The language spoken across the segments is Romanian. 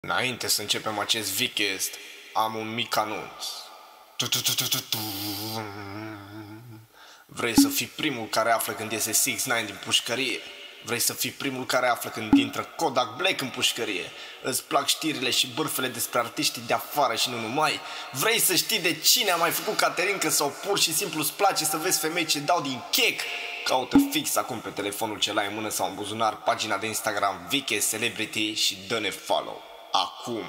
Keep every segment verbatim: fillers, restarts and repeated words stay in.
Înainte să începem acest Vcast, am un mic anunț. Vrei să fii primul care află când iese șase ix din pușcărie? Vrei să fii primul care află când intră Kodak Black în pușcărie? Îți plac știrile și bârfele despre artiștii de afară și nu numai? Vrei să știi de cine a mai făcut caterincă sau pur și simplu îți place să vezi femei ce dau din chec? Caută fix acum pe telefonul ce l-ai în mână sau în buzunar pagina de Instagram Vcast Celebrity și dă-ne follow. Acum!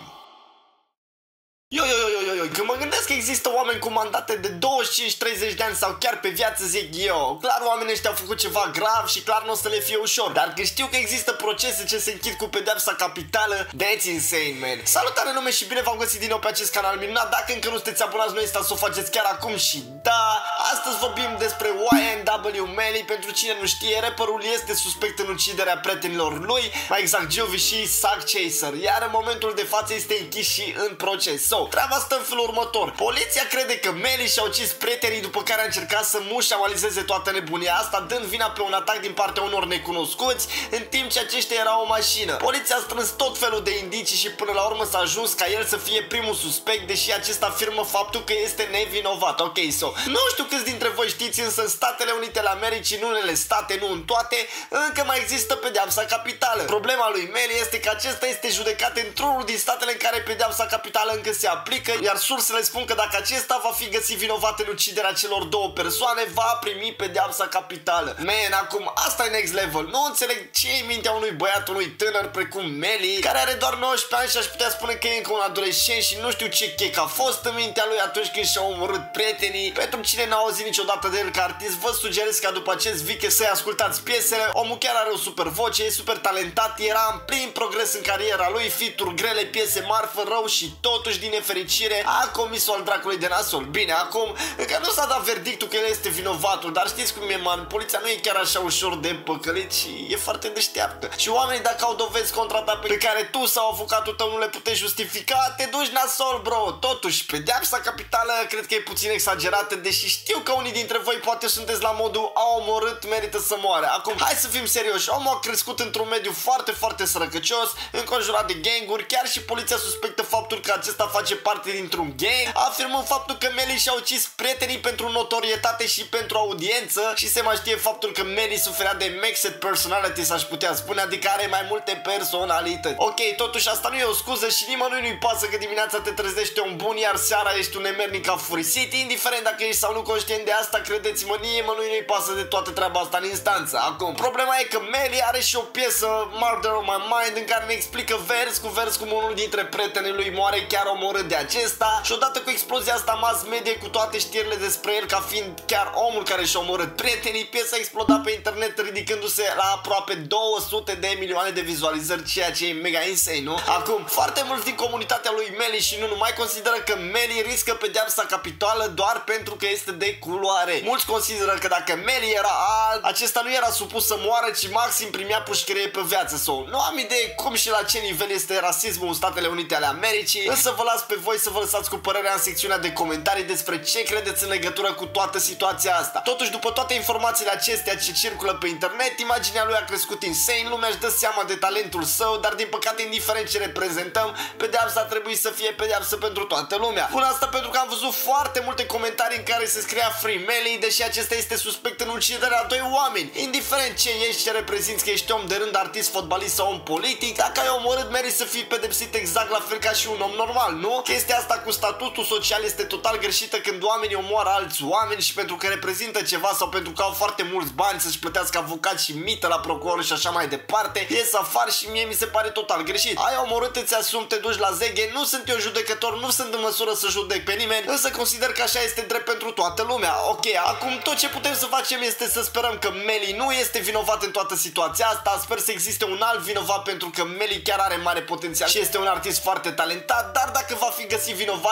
Yo, yo, yo, yo, yo, când mă gândesc că există oameni cu mandate de douăzeci și cinci treizeci de ani sau chiar pe viață, zic eu, clar oamenii ăștia au făcut ceva grav și clar nu o să le fie ușor. Dar când știu că există procese ce se închid cu pedeapsa capitală, that's insane, man. Salutare lume și bine v-am găsit din nou pe acest canal minunat. Dacă încă nu sunteți abonați, nu uitați să o faceți chiar acum. Și da, astăzi vorbim despre Y N W Melly. Pentru cine nu știe, rapperul este suspect în uciderea prietenilor lui, mai exact Juvie și Sack Chaser, iar în momentul de față este închis și în proces. So, treaba stă în felul următor. Poliția crede că Melly și-a ucis prietenii, după care a încercat să mușamalizeze toată nebunia asta, dând vina pe un atac din partea unor necunoscuți, în timp ce aceștia erau o mașină. Poliția a strâns tot felul de indicii și până la urmă s-a ajuns ca el să fie primul suspect, deși acesta afirmă faptul că este nevinovat. Ok, so, nu știu câți dintre voi știți, însă în Statele Unite ale Americii, în unele state, nu în toate, încă mai există pedeapsa capitală. Problema lui Melly este că acesta este judecat într-unul din statele în care pedeapsa capitală încă se aplică, iar sursele spun că dacă acesta va fi găsit vinovat în uciderea celor două persoane, va primi pedeapsa capitală. Man, acum asta e next level. Nu înțeleg ce e în mintea unui băiat, unui tânăr precum Melly, care are doar nouăsprezece ani și aș putea spune că e încă un adolescent și nu știu ce chec a fost în mintea lui atunci când și-a omorât prietenii. Pentru cine n-a auzit niciodată de el ca artist, vă sugerez ca după acest video să-i ascultați piesele. Omul chiar are o super voce, e super talentat, era în plin progres în cariera lui, feat-uri grele, piese marfă, rău și totuși din nefericire a comis-o al dracului de nasol. Bine, acum încă nu s-a dat verdictul că el este vinovatul, dar știți cum e, man, poliția nu e chiar așa ușor de păcălit și e foarte deșteaptă. Și oamenii, dacă au dovezi contra ta pe care tu sau avocatul tău nu le puteți justifica, te duci nasol, bro. Totuși, pedeapsa capitală cred că e puțin exagerată, deși știu că unii dintre voi poate sunteți la modul a omorât, merită să moare. Acum, hai să fim serioși, omul a crescut într-un mediu foarte, foarte sărăcăcios, înconjurat de ganguri, chiar și poliția suspectă faptul că acesta face parte dintr-un gang, afirmând faptul că Melly și-a ucis prietenii pentru notorietate și pentru audiență, și se mai știe faptul că Melly suferea de mixed personality, s-aș putea spune, adică are mai multe personalități. Ok, totuși asta nu e o scuză și nimănui nu-i pasă că dimineața te trezește un bun, iar seara ești un nemernic afurisit, indiferent dacă ești sau nu conștient de asta, credeți-mă, nimănui nu-i pasă de toată treaba asta în instanță. Acum, problema e că Melly are și o piesă, Murder on My Mind, în care ne explică vers cu vers cum unul dintre prietenii lui moare chiar omorât de acesta, și odată cu explozia asta mass media cu toate știrile despre el ca fiind chiar omul care și-a omorât prietenii, piesa a explodat pe internet ridicându-se la aproape două sute de milioane de vizualizări, ceea ce e mega insane, nu? Acum, foarte mulți din comunitatea lui Melly și nu numai consideră că Melly riscă pedeapsa capitală doar pentru că este de culoare. Mulți consideră că dacă Melly era alb, acesta nu era supus să moară, ci maxim primea pușcărie pe viață. Sau, nu am idee cum și la ce nivel este rasismul în Statele Unite ale Americii, însă vă las pe voi să vă lăsați cu părerea în secțiunea de comentarii despre ce credeți în legătură cu toată situația asta. Totuși, după toate informațiile acestea ce circulă pe internet, imaginea lui a crescut insane, lumea își dă seama de talentul său, dar din păcate, indiferent ce reprezentăm, pedeapsa ar trebui să fie pedeapsă pentru toată lumea. Pun asta pentru că am văzut foarte multe comentarii în care se scria Free Melly, deși acesta este suspect în uciderea a doi oameni. Indiferent ce ești, ce reprezinți, că ești om de rând, artist, fotbalist sau om politic, dacă ai omorât, meriți să fii pedepsit exact la fel ca și un om normal, nu? Chestia asta cu statutul social este total greșită când oamenii omoară alți oameni și pentru că reprezintă ceva sau pentru că au foarte mulți bani să-și plătească avocați și mită la procuror și așa mai departe, ies afară și mie mi se pare total greșit. Ai omorât, îți asumi, te duci la zeghe, nu sunt eu judecător, nu sunt în măsură să judec pe nimeni, însă consider că așa este drept pentru toată lumea. Ok, acum tot ce putem să facem este să sperăm că Melly nu este vinovat în toată situația asta, sper să existe un alt vinovat pentru că Melly chiar are mare potențial și este un artist foarte talentat, dar dacă va fi găsit vinovat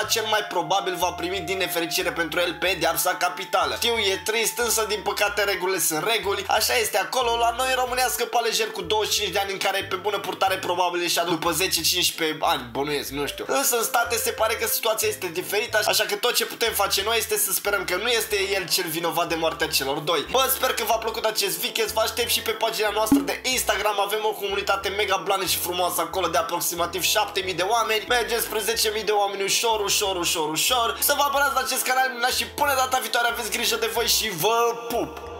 cel mai probabil va primi din nefericire pentru el pedeapsa capitală. Știu, e trist, însă din păcate regulile sunt reguli. Așa este acolo, la noi în România scăpa lejer cu douăzeci și cinci de ani, în care pe bună purtare probabil și după zece cincisprezece ani, bănuiesc, nu știu. Însă în state se pare că situația este diferită, așa că tot ce putem face noi este să sperăm că nu este el cel vinovat de moartea celor doi. Bă, sper că v-a plăcut acest weekend, vă aștept și pe pagina noastră de Instagram, avem o comunitate mega blană și frumoasă acolo de aproximativ șapte mii de oameni. Mergeți spre zece mii de oameni ușor, ușor, ușor, ușor. Să vă abonați la acest canal și până data viitoare aveți grijă de voi și vă pup!